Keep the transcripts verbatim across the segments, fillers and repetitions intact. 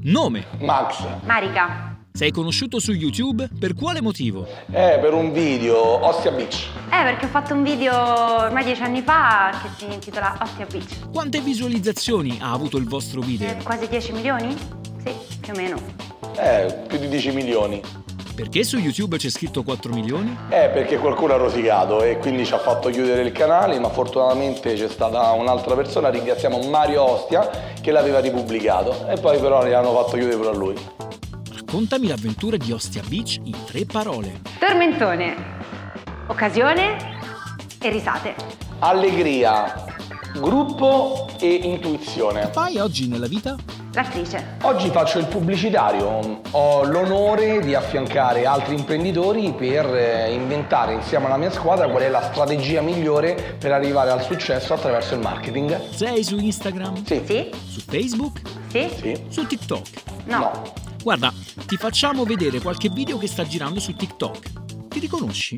Nome? Max. Marica. Sei conosciuto su YouTube per quale motivo? Eh, per un video, Ostia Beach. Eh, perché ho fatto un video ormai dieci anni fa che si intitola Ostia Beach. Quante visualizzazioni ha avuto il vostro video? Eh, quasi dieci milioni? Sì, più o meno. Eh, più di dieci milioni. Perché su YouTube c'è scritto quattro milioni? Eh, perché qualcuno ha rosicato e quindi ci ha fatto chiudere il canale, ma fortunatamente c'è stata un'altra persona, ringraziamo Mario Ostia, che l'aveva ripubblicato e poi però gli hanno fatto chiudere pure a lui. Raccontami l'avventura di Ostia Beach in tre parole. Tormentone, occasione e risate. Allegria, gruppo e intuizione. Fai oggi nella vita? L'attrice. Oggi faccio il pubblicitario, ho l'onore di affiancare altri imprenditori per inventare insieme alla mia squadra qual è la strategia migliore per arrivare al successo attraverso il marketing. Sei su Instagram? Sì. Sì? Su Facebook? Sì? Sì. Su TikTok? No. No. Guarda, ti facciamo vedere qualche video che sta girando su TikTok. Ti riconosci?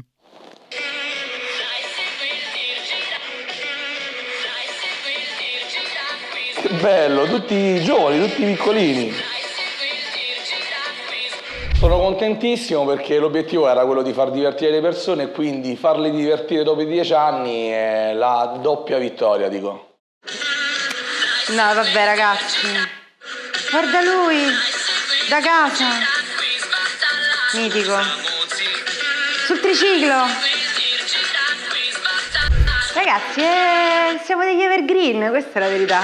Che bello, tutti giovani, tutti piccolini. Sono contentissimo perché l'obiettivo era quello di far divertire le persone e quindi farle divertire dopo i dieci anni è la doppia vittoria, dico. No, vabbè ragazzi. Guarda lui, da casa. Mitico. Sul triciclo. Ragazzi, eh, siamo degli evergreen, questa è la verità.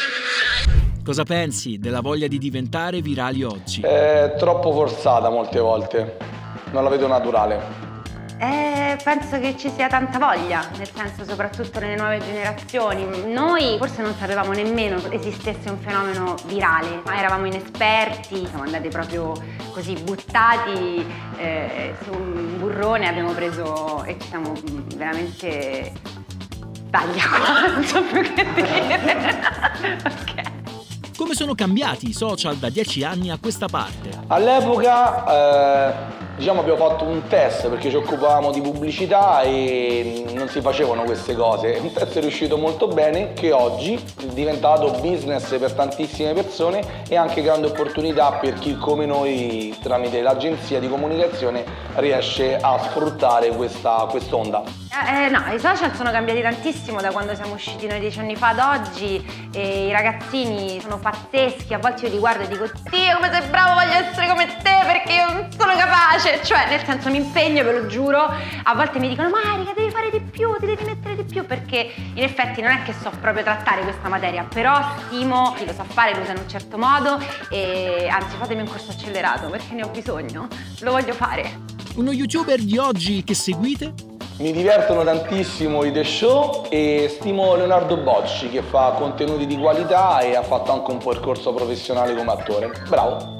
Cosa pensi della voglia di diventare virali oggi? È troppo forzata molte volte, non la vedo naturale. Eh, penso che ci sia tanta voglia, nel senso soprattutto nelle nuove generazioni. Noi forse non sapevamo nemmeno esistesse un fenomeno virale, ma eravamo inesperti, siamo andati proprio così buttati eh, su un burrone, abbiamo preso e ci siamo veramente taglia qua, non so più che dire. Ok. Come sono cambiati i social da dieci anni a questa parte? All'epoca eh, diciamo abbiamo fatto un test perché ci occupavamo di pubblicità e non si facevano queste cose. Un test è riuscito molto bene che oggi è diventato business per tantissime persone e anche grande opportunità per chi come noi tramite l'agenzia di comunicazione riesce a sfruttare questa quest'onda. Eh, no, i social sono cambiati tantissimo da quando siamo usciti noi dieci anni fa ad oggi e i ragazzini sono pazzeschi, a volte io li guardo e dico Dio come sei bravo, voglio essere come te perché io non sono capace, cioè nel senso mi impegno, ve lo giuro, a volte mi dicono Marica devi fare di più, ti devi mettere di più perché in effetti non è che so proprio trattare questa materia, però stimo chi lo sa fare, lo usa in un certo modo e anzi fatemi un corso accelerato perché ne ho bisogno, lo voglio fare. Uno youtuber di oggi che seguite? Mi divertono tantissimo i The Show e stimo Leonardo Bocci che fa contenuti di qualità e ha fatto anche un percorso professionale come attore. Bravo!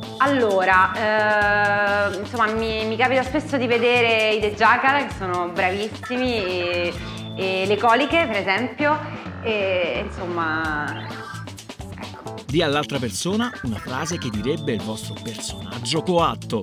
Allora, eh, insomma mi, mi capita spesso di vedere i The Jackal che sono bravissimi e, e le Coliche per esempio e insomma ecco. Di all'altra persona una frase che direbbe il vostro personaggio coatto.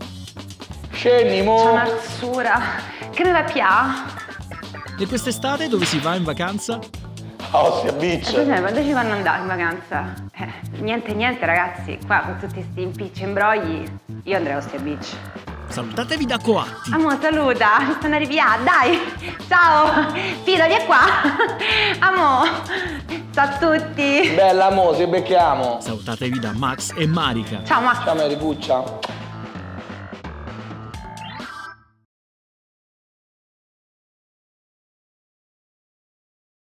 Scendi mo! C'è un'arsura che me la pia. E quest'estate dove si va in vacanza? A Ostia Beach! Eh, quando ci vanno andare in vacanza? Eh, niente niente ragazzi, qua con tutti questi impicci e imbrogli io andrei a Ostia Beach. Salutatevi da Coatti! Amo, saluta, mi stanno arrivando, dai! Ciao! Fido, vieni qua! Amo! Ciao a tutti! Bella mo, ci becchiamo! Salutatevi da Max e Marica! Ciao Max! Ciao Maricuccia!